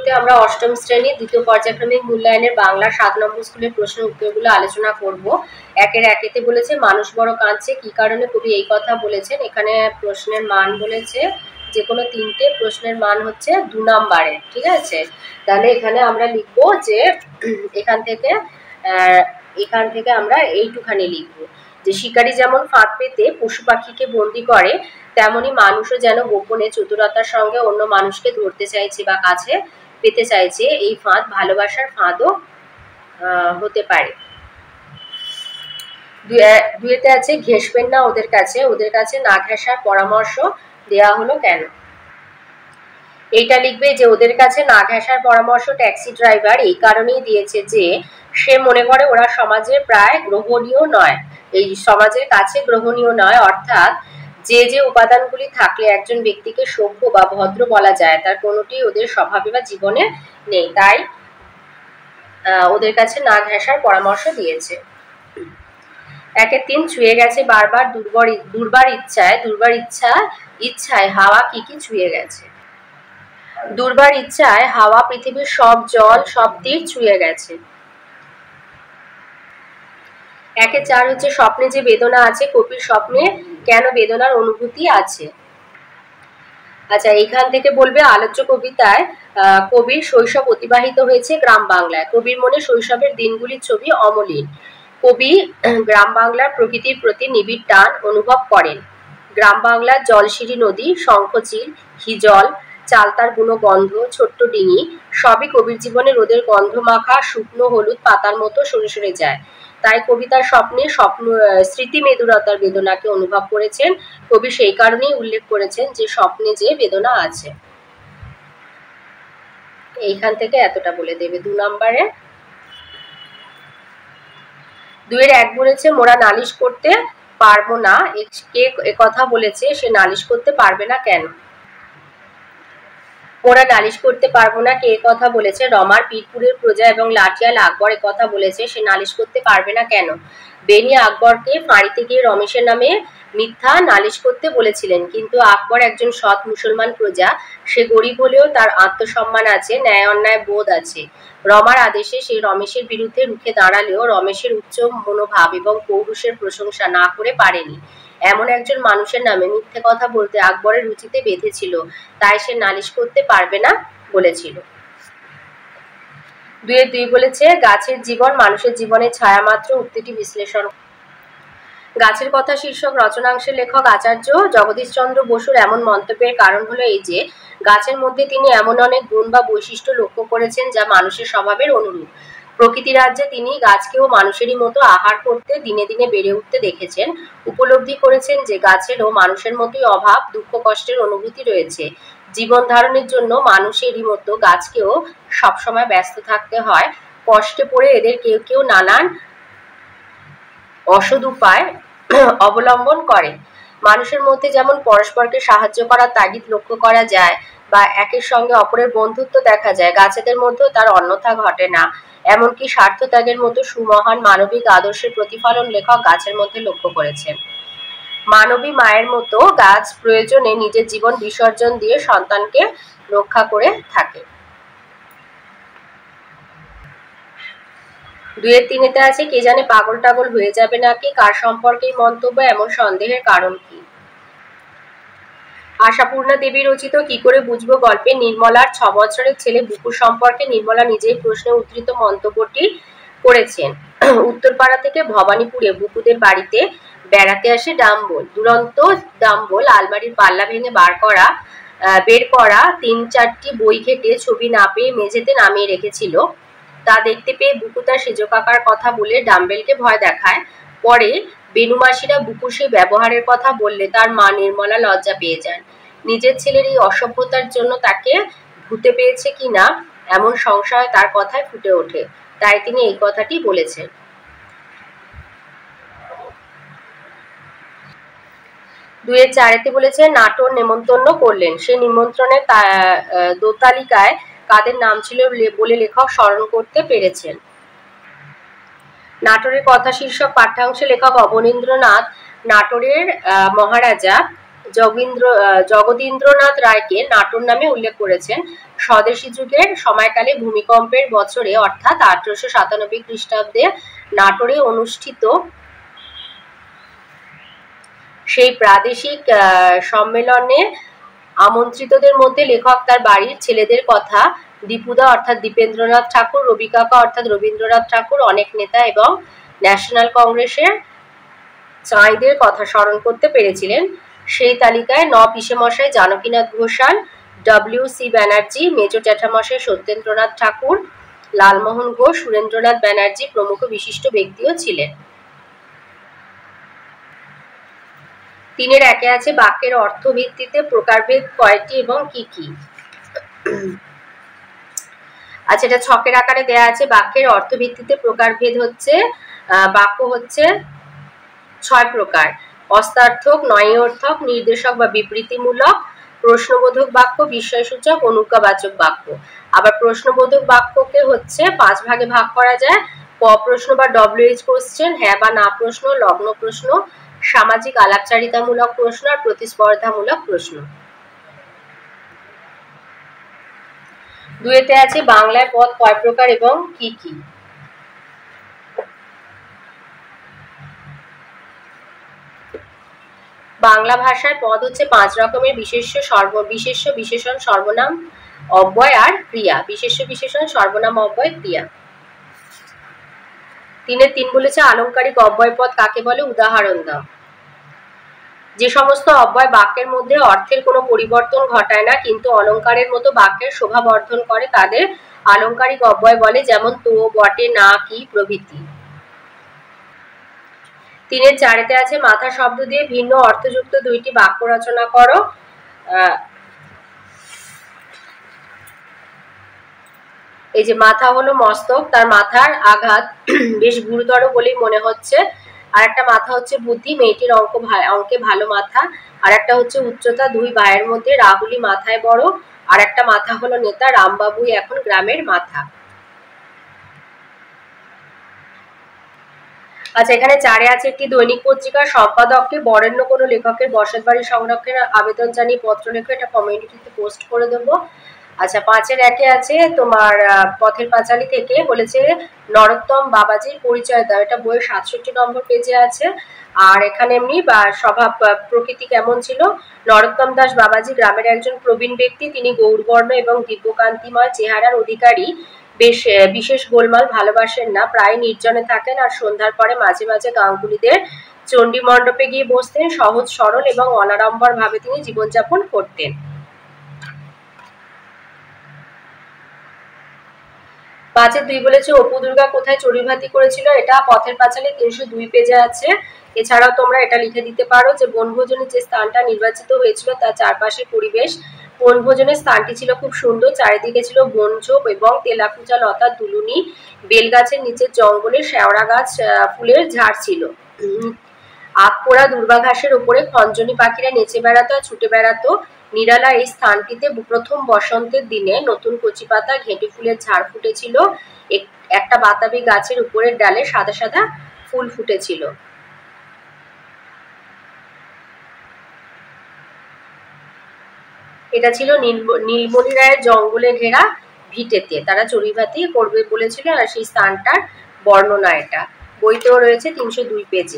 ভিডিওতে আমরা অষ্টম শ্রেণীর দ্বিতীয় পর্যায়ক্রমিক মূল্যায়নের বাংলা 7 নম্বর স্কুলের প্রশ্নের উত্তরগুলো আলোচনা করব। একের একেতে বলেছে মানুষ বড় কাঁদছে, কি কারণে কবি এই কথা বলেছেন। এখানে প্রশ্নের মান বলেছে যে কোনো তিনটে প্রশ্নের মান হচ্ছে 2 নম্বরের, ঠিক আছে। তাহলে এখানে আমরা লিখব যে এখান থেকে আমরা এইটুখানি লিখব যে শিকারী যেমন ফাঁদ পেতে পশু পাখিকে বন্দি করে, তেমনি মানুষও যেন গোপনে চতুরতার সঙ্গে অন্য মানুষকে ধরতে চাইছে বা কাছে পেতে চাইছে। এই ফাঁদ ভালোবাসার ফাঁদও হতে পারে। দুয়েতে আছে ঘেঁষবেন না ওদের কাছে না ঘেঁষার পরামর্শ দেয়া হলো কেন। এইটা লিখবে যে ওদের কাছে না ঘেঁষার পরামর্শ ট্যাক্সি ড্রাইভার এই কারণেই দিয়েছে যে সে মনে করে ওরা সমাজের প্রায় গ্রহণীয় নয়, এই সমাজের কাছে গ্রহণীয় নয়, অর্থাৎ যে যে উপাদানগুলি থাকলে একজন ব্যক্তিকে সভ্য বা ভদ্র বলা যায় তার কোনোটি ওদের স্বভাবে বা জীবনে নেই, তাই ওদের কাছে না ঘেঁষার পরামর্শ দিয়েছে। 1-3 ছুঁয়ে গেছে বারবার দুর্বার ইচ্ছায় হাওয়া কি কি ছুঁয়ে গেছে। দুর্বার ইচ্ছায় হাওয়া পৃথিবীর সব জল সব তীর ছুঁয়ে গেছে। 1-4 হচ্ছে স্বপ্নে যে বেদনা আছে কবির স্বপ্নে কেন বেদনার অনুভূতি আছে। আচ্ছা, এখান থেকে বলবে আলোচ্য কবিতায় কবির শৈশব অতিবাহিত হয়েছে গ্রাম বাংলায়। কবির মনে শৈশবের দিনগুলির ছবি অমলিন। কবি গ্রাম বাংলার প্রকৃতির প্রতি নিবিড় টান অনুভব করেন। গ্রাম বাংলার জলশিরি নদী, শঙ্খচিল, হিজল, চালতার বুনো গন্ধ, ছোট্ট ডিঙি সবই কবির জীবনে রোদের গন্ধ মাখা শুকনো হলুদ পাতার মতো সরে সরে যায়। তাই কবিতার স্বপ্নে স্মৃতি মেদুরতার বেদনাকে অনুভব করেছেন। কবি সেই কারণেই উল্লেখ করেছেন যে স্বপ্নে যে বেদনা আছে। এইখান থেকে এতটা বলে দেবে 2 নম্বরে। 2-1 বলেছে মোরা নালিশ করতে পারবো না, কে কথা বলেছে সে নালিশ করতে পারবে না কেন। ওরা নালিশ করতে পারবো না কে কথা বলেছে। রমার পীরপুরের প্রজা এবং লাঠিয়াল আকবর কথা বলেছে, সে নালিশ করতে পারবে না কেন। বেনি আকবরকে ফাঁড়িতে গিয়ে রমেশের নামে মিথ্যা নালিশ করতে বলেছিলেন, কিন্তু আকবর একজন সৎ মুসলমান প্রজা, সে গরিব হলেও তার আত্মসম্মান আছে, ন্যায় অন্যায় বোধ আছে। রমার আদেশে সে রমেশের বিরুদ্ধে রুখে দাঁড়ালেও রমেশের উচ্চ মনোভাব এবং পৌরুষের প্রশংসা না করে পারেনি। এমন একজন মানুষের নামে মিথ্যে কথা বলতে আকবরের রুচিতে বেঁধেছিল, তাই সে নালিশ করতে পারবে না বলেছিল। 2-2 বলেছে গাছের জীবন মানুষের জীবনের ছায়া মাত্র, উক্তিটি বিশ্লেষণ। গাছের কথা শীর্ষক রচনাংশের লেখক আচার্য জগদীশচন্দ্র বসুর এমন মন্তব্যের কারণ হলো এই যে গাছের মধ্যে তিনি এমন অনেক গুণ বা বৈশিষ্ট্য লক্ষ্য করেছেন যা মানুষের স্বভাবের অনুরূপ। প্রকৃতি রাজ্যে তিনি গাছকেও মানুষেরই মতো আহার করতে দিনে দিনে বেড়ে উঠতে দেখেছেন। উপলব্ধি করেছেন যে গাছেরও মানুষের মতোই অভাব দুঃখ কষ্টের অনুভূতি রয়েছে। জীবন ধারণের জন্য মানুষেরই মতো গাছকেও সবসময় ব্যস্ত থাকতে হয়। কষ্টে পড়ে এদের কেউ কেউ নানান অসৎ উপায় অবলম্বন করে। মানুষের মধ্যে যেমন পরস্পরকে সাহায্য করার তাগিদ লক্ষ্য করা যায় বা একের সঙ্গে অপরের বন্ধুত্ব দেখা যায়, গাছেদের মধ্যেও তার অন্যথা ঘটে না। এমনকি স্বার্থত্যাগের মতো সুমহান মানবিক আদর্শের প্রতিফলন লেখক গাছের মধ্যে লক্ষ্য করেছেন। মানবী মায়ের মতো গাছ প্রয়োজনে নিজের জীবন বিসর্জন দিয়ে সন্তানকে রক্ষা করে থাকে। 2-3 আছে কে জানে পাগল টাগল হয়ে যাবে নাকি, কার সম্পর্কে মন্তব্য, এমন সন্দেহের কারণ কি। আশাপূর্ণা দেবী রচিত কি করে বুঝবো গল্পে নির্মলার 6 বছরের ছেলে বুকু সম্পর্কে নির্মলা নিজেই প্রশ্নে উদ্ধৃত মন্তব্যটি করেছেন। উত্তরপাড়া থেকে ভবানীপুরে বুকুদের বাড়িতে বেড়াতে আসে ডাম্বল। দুরন্ত ডাম্বল আলমারির পাল্লা ভেঙে বের করা 3-4টি বই ঘেটে ছবি না পেয়ে মেঝেতে নামিয়ে রেখেছিল। তা দেখতে পেয়ে বুকু তার সেজো কাকার কথা বলে ডাম্বেলকে ভয় দেখায়। পরে বেনুমাসিরা বুকুর সেই ব্যবহারের কথা বললে তার মা নির্মলা লজ্জা পেয়ে যান। নিজের ছেলের এই অসভ্যতার জন্য তাকে ভূতে পেয়েছে কিনা এমন সংশয় তার কথায় ফুটে ওঠে, তাই তিনি এই কথাটি বলেছেন। 2-4 বলেছে নাটোর নেমন্তন্ন করলেন, সে নিমন্ত্রণের দোতালিকায় কাদের নাম ছিল বলে লেখক স্মরণ করতে পেরেছেন। নাটোরের কথা শীর্ষক পাঠ্যাংশে লেখক অবনীন্দ্রনাথ নাটোরের মহারাজা জগদীন্দ্রনাথ রায়কে নাটোর নামে উল্লেখ করেছেন। স্বদেশী যুগের সময়কালে ভূমিকম্পের বছরে অর্থাৎ 1897 খ্রিস্টাব্দে নাটোরে অনুষ্ঠিত সেই প্রাদেশিক সম্মেলনে আমন্ত্রিতদের মধ্যে লেখক তার বাড়ির ছেলেদের কথা, দীপুদা অর্থাৎ দীপেন্দ্রনাথ ঠাকুর, রবি কাকা অর্থাৎ রবীন্দ্রনাথ ঠাকুর, অনেক নেতা এবং ন্যাশনাল কংগ্রেসের চাঁইদের কথা স্মরণ করতে পেরেছিলেন। সেই তালিকায় পিসেমশাই জানকীনাথ ঘোষাল, ডব্লিউ.সি. ব্যানার্জি, মেজর জ্যাঠামশাই সত্যেন্দ্রনাথ ঠাকুর, লালমোহন ঘোষ, সুরেন্দ্রনাথ ব্যানার্জি প্রমুখ বিশিষ্ট ব্যক্তিও ছিলেন। 3-এর 1-এ আছে বাক্যের অর্থ ভিত্তিতে প্রকারভেদ কয়টি এবং কি কি। আচ্ছা, এটা ছকের আকারে দেয়া আছে। বাক্যের অর্থ ভিত্তিতে প্রকারভেদ হচ্ছে বাক্য হচ্ছে 6 প্রকার: অস্তার্থক, নয়অর্থক, নির্দেশক বা বিবৃতিমূলক, প্রশ্নবোধক বাক্য, বিস্ময়সূচক, অনুজ্ঞাবাচক বাক্য। আবার প্রশ্নবোধক বাক্যকে হচ্ছে 5 ভাগে ভাগ করা যায়: ক প্রশ্ন বা WH কোশ্চেন, হ্যাঁ বা না প্রশ্ন, লগ্ন প্রশ্ন, সামাজিক আলাপচারিতামূলক প্রশ্ন আর প্রতিস্পর্ধামূলক প্রশ্ন। 2-তে আছে বাংলায় পদ কয় প্রকার এবং কি কি। বাংলা ভাষায় পদ হচ্ছে 5 রকমের: বিশেষ্য, বিশেষ্য, বিশেষণ, সর্বনাম, অব্যয় আর ক্রিয়া। বিশেষ্য, বিশেষণ, সর্বনাম, অব্যয়, ক্রিয়া। 3-এর 3 বলেছে আলংকারিক অব্যয় পদ কাকে বলে, উদাহরণ দাও। যে সমস্ত অব্যয় বাক্যের মধ্যে অর্থের কোনো পরিবর্তন ঘটায় না কিন্তু অলংকারের মতো বাক্যের শোভা বর্ধন করে তাদের আলংকারিক অব্যয় বলে, যেমন তো, বটে, না, কি প্রভৃতি। 3-এর 4-এতে আছে মাথা শব্দ দিয়ে ভিন্ন অর্থযুক্ত 2টি বাক্য রচনা করো। এই যে মাথা হলো মস্তক, তার মাথার আঘাত বেশ গুরুতর বলেই মনে হচ্ছে। আর একটা মাথা হচ্ছে বুদ্ধি, মেয়েটির অঙ্কে ভালো মাথা। আর একটা হচ্ছে উচ্চতা, 2 ভাইয়ের মধ্যে রাহুলই মাথায় বড়। আর একটা মাথা হলো নেতা, রামবাবুই এখন গ্রামের মাথা। আচ্ছা, এখানে 4-এ আছে একটি দৈনিক পত্রিকার সম্পাদককে বরেণ্য কোনো লেখকের বসত বাড়ি সংরক্ষণের আবেদন জানিয়ে পত্র লেখো, এটা কমিউনিটিতে পোস্ট করে দেবো। আচ্ছা, 5-এর 1-এ আছে তোমার পথের পাঁচালী থেকে বলেছে নরোত্তম বাবাজির পরিচয় দাও, এটা বইয়ের 67 নম্বর পেজে আছে। আর এখানে এমনি স্বভাব প্রকৃতি কেমন ছিল। নরোত্তম দাস বাবাজি গ্রামের একজন প্রবীণ ব্যক্তি, তিনি গৌরবর্ণ এবং দিব্যকান্তিময় চেহারার অধিকারী। বিশেষ গোলমাল ভালোবাসেন না, প্রায় নির্জনে থাকেন আর সন্ধ্যার পরে মাঝে মাঝে গাঙ্গুলিদের চণ্ডী মণ্ডপে গিয়ে বসতেন। সহজ সরল এবং অনাড়ম্বর ভাবে তিনি জীবনযাপন করতেন। 5-এর 2 বলেছে অপু দুর্গা কোথায় চড়ুইভাতি করেছিল, এটা পথের পাঁচালী 302 পেজে আছে। এছাড়াও তোমরা এটা লিখে দিতে পারো যে বনভোজনের যে স্থানটা নির্বাচিত হয়েছিল তার চারপাশের পরিবেশ। বনভোজনের স্থানটি ছিল খুব সুন্দর, চারিদিকে ছিল বনঝোপ এবং তেলাকুচা লতার দুলুনি, বেলগাছের নিচের জঙ্গলে শেওড়া গাছ ফুলের ঝাড় ছিল। আখপোড়া দুর্বা ঘাসের উপরে খঞ্জনি পাখিরা নেচে বেড়াতো আর ছুটে বেড়াতো। নিরালা এই স্থানটিতে প্রথম বসন্তের দিনে নতুন কচি পাতা ঘেঁটে ফুলের ঝাড় ফুটেছিল। একটা বাতাবি গাছের উপরের ডালে সাদা সাদা ফুল ফুটেছিল। এটা ছিল নীলমণি রায়ের জঙ্গলে ঘেরা ভিটেতে তারা চড়ুইভাতি করবে বলেছিল, আর সেই স্থানটার বর্ণনা এটা বইতেও রয়েছে 302 পেজে।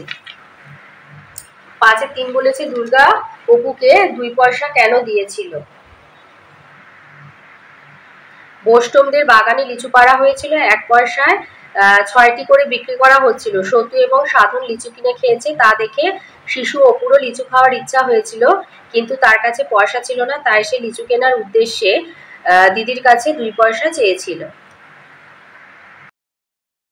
5-এর 3 বলেছে দুর্গা অপুকে 2 পয়সা কেন দিয়েছিল। বৈষ্ণবদের বাগানে লিচু পাড়া হয়েছিল, 1 পয়সায় 6টি করে বিক্রি করা হচ্ছিল। সতু এবং সাধন লিচু কিনে খেয়েছে, তা দেখে শিশু অপুরও লিচু খাওয়ার ইচ্ছা হয়েছিল, কিন্তু তার কাছে পয়সা ছিল না, তাই সে লিচু কেনার উদ্দেশ্যে দিদির কাছে 2 পয়সা চেয়েছিল।